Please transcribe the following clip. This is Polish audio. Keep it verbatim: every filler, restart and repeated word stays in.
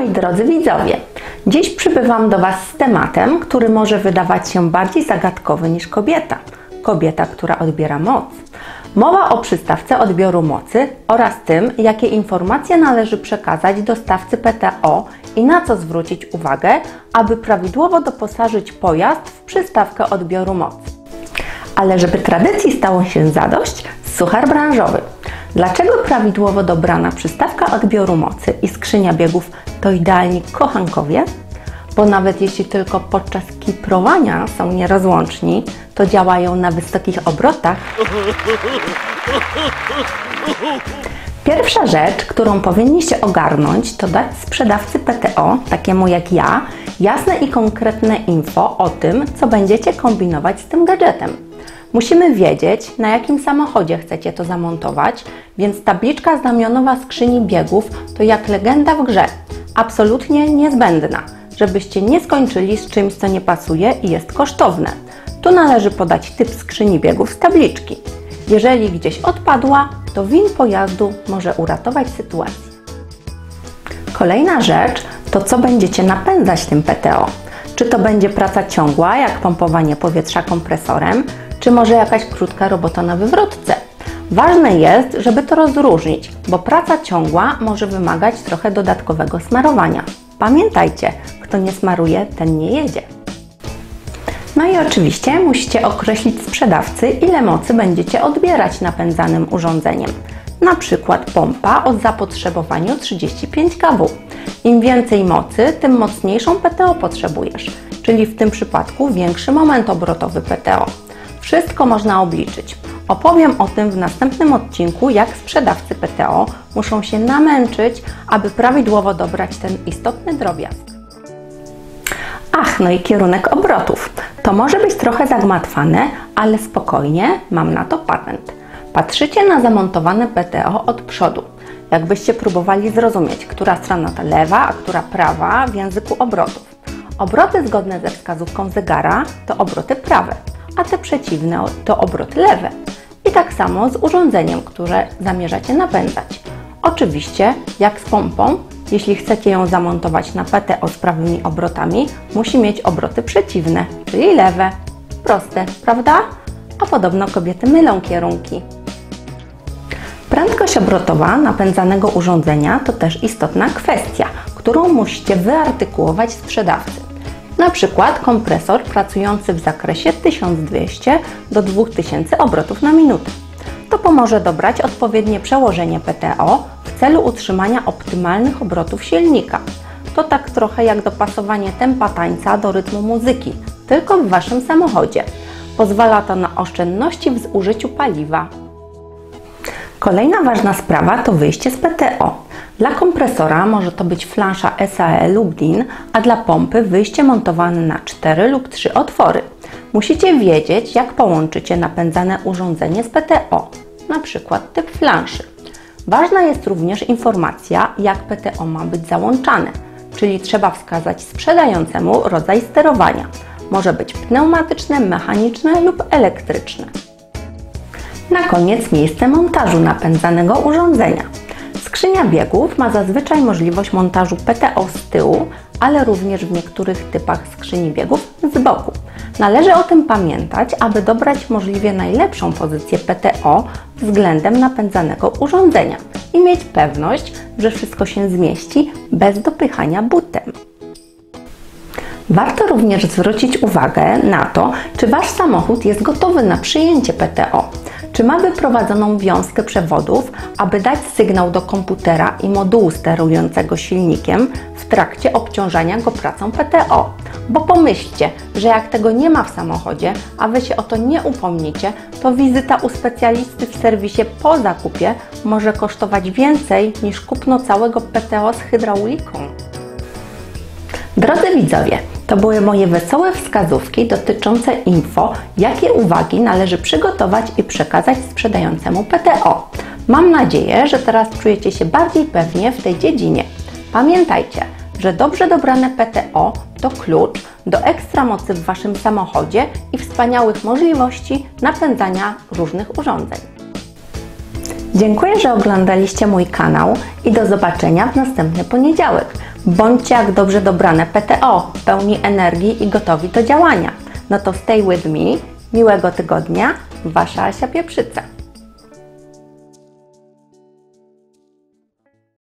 Moi drodzy widzowie, dziś przybywam do Was z tematem, który może wydawać się bardziej zagadkowy niż kobieta. Kobieta, która odbiera moc. Mowa o przystawce odbioru mocy oraz tym, jakie informacje należy przekazać dostawcy P T O i na co zwrócić uwagę, aby prawidłowo doposażyć pojazd w przystawkę odbioru mocy. Ale żeby tradycji stało się zadość, suchar branżowy. Dlaczego prawidłowo dobrana przystawka odbioru mocy i skrzynia biegów to idealni kochankowie? Bo nawet jeśli tylko podczas kiprowania są nierozłączni, to działają na wysokich obrotach. Pierwsza rzecz, którą powinniście ogarnąć, to dać sprzedawcy P T O, takiemu jak ja, jasne i konkretne info o tym, co będziecie kombinować z tym gadżetem. Musimy wiedzieć, na jakim samochodzie chcecie to zamontować, więc tabliczka znamionowa skrzyni biegów to jak legenda w grze, absolutnie niezbędna, żebyście nie skończyli z czymś, co nie pasuje i jest kosztowne. Tu należy podać typ skrzyni biegów z tabliczki. Jeżeli gdzieś odpadła, to win pojazdu może uratować sytuację. Kolejna rzecz to co będziecie napędzać tym P T O. Czy to będzie praca ciągła, jak pompowanie powietrza kompresorem, czy może jakaś krótka robota na wywrotce. Ważne jest, żeby to rozróżnić, bo praca ciągła może wymagać trochę dodatkowego smarowania. Pamiętajcie, kto nie smaruje, ten nie jedzie. No i oczywiście musicie określić sprzedawcy, ile mocy będziecie odbierać napędzanym urządzeniem. Na przykład pompa o zapotrzebowaniu trzydzieści pięć kilowattów. Im więcej mocy, tym mocniejszą P T O potrzebujesz, czyli w tym przypadku większy moment obrotowy P T O. Wszystko można obliczyć. Opowiem o tym w następnym odcinku, jak sprzedawcy P T O muszą się namęczyć, aby prawidłowo dobrać ten istotny drobiazg. Ach, no i kierunek obrotów. To może być trochę zagmatwane, ale spokojnie, mam na to patent. Patrzycie na zamontowane P T O od przodu. Jakbyście próbowali zrozumieć, która strona ta lewa, a która prawa w języku obrotów. Obroty zgodne ze wskazówką zegara to obroty prawe, a te przeciwne to obroty lewe. I tak samo z urządzeniem, które zamierzacie napędzać. Oczywiście, jak z pompą, jeśli chcecie ją zamontować na P T O z prawymi obrotami, musi mieć obroty przeciwne, czyli lewe. Proste, prawda? A podobno kobiety mylą kierunki. Prędkość obrotowa napędzanego urządzenia to też istotna kwestia, którą musicie wyartykułować sprzedawcy. Na przykład kompresor pracujący w zakresie tysiąc dwieście do dwóch tysięcy obrotów na minutę. To pomoże dobrać odpowiednie przełożenie P T O w celu utrzymania optymalnych obrotów silnika. To tak trochę jak dopasowanie tempa tańca do rytmu muzyki, tylko w Waszym samochodzie. Pozwala to na oszczędności w zużyciu paliwa. Kolejna ważna sprawa to wyjście z P T O. Dla kompresora może to być flansza S A E lub D I N, a dla pompy wyjście montowane na cztery lub trzy otwory. Musicie wiedzieć, jak połączycie napędzane urządzenie z P T O, na przykład typ flanszy. Ważna jest również informacja, jak P T O ma być załączane, czyli trzeba wskazać sprzedającemu rodzaj sterowania. Może być pneumatyczne, mechaniczne lub elektryczne. Na koniec miejsce montażu napędzanego urządzenia. Skrzynia biegów ma zazwyczaj możliwość montażu P T O z tyłu, ale również w niektórych typach skrzyni biegów z boku. Należy o tym pamiętać, aby dobrać możliwie najlepszą pozycję P T O względem napędzanego urządzenia i mieć pewność, że wszystko się zmieści bez dopychania butem. Warto również zwrócić uwagę na to, czy Wasz samochód jest gotowy na przyjęcie P T O. Czy ma wyprowadzoną wiązkę przewodów, aby dać sygnał do komputera i modułu sterującego silnikiem w trakcie obciążania go pracą P T O. Bo pomyślcie, że jak tego nie ma w samochodzie, a Wy się o to nie upomnicie, to wizyta u specjalisty w serwisie po zakupie może kosztować więcej niż kupno całego P T O z hydrauliką. Drodzy widzowie, to były moje wesołe wskazówki dotyczące info, jakie uwagi należy przygotować i przekazać sprzedającemu P T O. Mam nadzieję, że teraz czujecie się bardziej pewnie w tej dziedzinie. Pamiętajcie, że dobrze dobrane P T O to klucz do ekstra mocy w Waszym samochodzie i wspaniałych możliwości napędzania różnych urządzeń. Dziękuję, że oglądaliście mój kanał i do zobaczenia w następny poniedziałek. Bądźcie jak dobrze dobrane P T O, pełni energii i gotowi do działania. No to stay with me. Miłego tygodnia. Wasza Asia Pieprzyca.